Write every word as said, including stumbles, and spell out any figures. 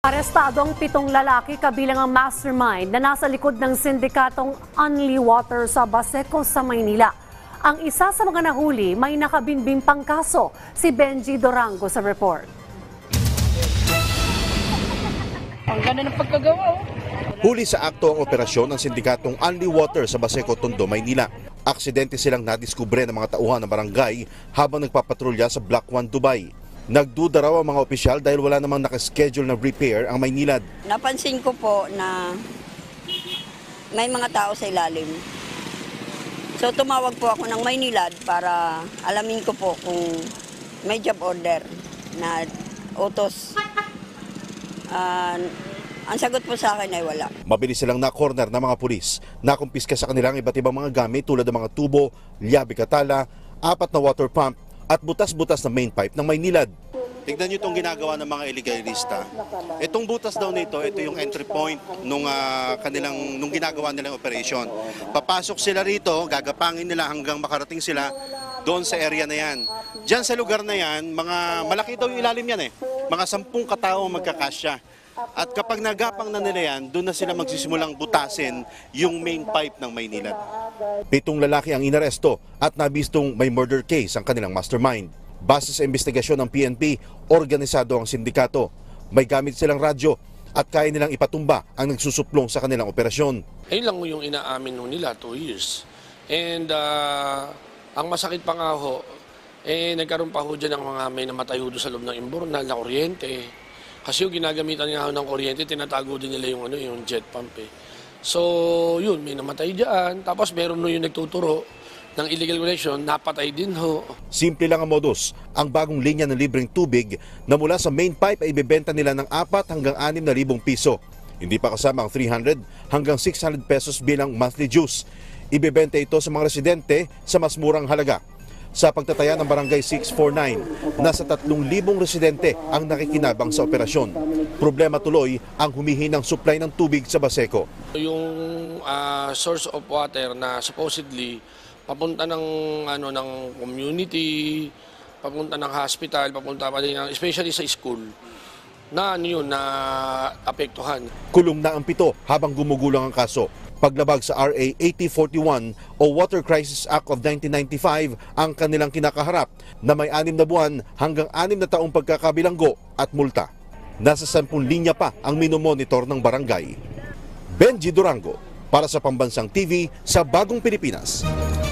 Arestado ang pitong lalaki kabilang ang mastermind na nasa likod ng sindikatong Only Water sa Baseco sa Maynila. Ang isa sa mga nahuli may nakabinbing pang kaso, si Benji Durango sa report. Ang ganda ng pagkagawa. Huli sa akto ang operasyon ng sindikatong Only Water sa Baseco, Tondo, Maynila. Aksidente silang nadiskubre ng mga tauhan ng barangay habang nagpapatrolya sa Block one, Dubai. Nagduda raw ang mga opisyal dahil wala namang nakaschedule na repair ang Maynilad. Napansin ko po na may mga tao sa ilalim. So tumawag po ako ng Maynilad para alamin ko po kung may job order na utos. Uh, ang sagot po sa akin ay wala. Mabilis silang na-corner ng mga pulis. Nakumpiska sa kanilang iba't ibang mga gamit tulad ng mga tubo, liabi katala, apat na water pump, at butas-butas na main pipe ng Maynilad. Tignan nyo itong ginagawa ng mga illegalista. Itong butas daw nito, ito yung entry point nung, uh, kanilang, nung ginagawa nilang operation. Papasok sila rito, gagapangin nila hanggang makarating sila doon sa area na yan. Diyan sa lugar na yan, mga malaki daw yung ilalim yan eh. Mga sampung katao magkakasya. At kapag nagapang na nila yan, doon na sila magsisimulang butasin yung main pipe ng Maynilad. Pitong lalaki ang inaresto at nabistong may murder case ang kanilang mastermind. Base sa investigasyon ng P N P, organisado ang sindikato. May gamit silang radyo at kaya nilang ipatumba ang nagsusuplong sa kanilang operasyon. Ayun lang yung inaamin nung nila, two years. And uh, ang masakit pa nga ho, eh, nagkaroon pa ho dyan ng mga may namatay ho doon sa loob ng imbornal na kuryente. Kasi yung ginagamitan nga ng kuryente, tinatago din nila yung, ano, yung jet pump eh. So, yun, may namatay dyan. Tapos meron no yung nagtuturo ng illegal connection, napatay din ho. Simple lang ang modus. Ang bagong linya ng libreng tubig na mula sa main pipe ay ibebenta nila ng apat hanggang anim na libong piso. Hindi pa kasama ang three hundred hanggang six hundred pesos bilang monthly dues. Ibebenta ito sa mga residente sa mas murang halaga. Sa pagtataya ng Barangay six forty-nine, nasa tatlong libong residente ang nakikinabang sa operasyon. Problema tuloy ang humihinang supply ng tubig sa Baseco. Yung uh, source of water na supposedly papunta ng ano ng community, papunta ng hospital, papunta pa din ng, especially sa school, na ano yun, na apektuhan. Kulong na ang pito habang gumugulang ang kaso. Paglabag sa R A eighty forty-one o Water Crisis Act of nineteen ninety-five ang kanilang kinakaharap na may anim na buwan hanggang anim na taong pagkakabilanggo at multa. Nasa sampung linya pa ang minomonitor ng barangay. Benji Durango para sa Pambansang T V sa Bagong Pilipinas.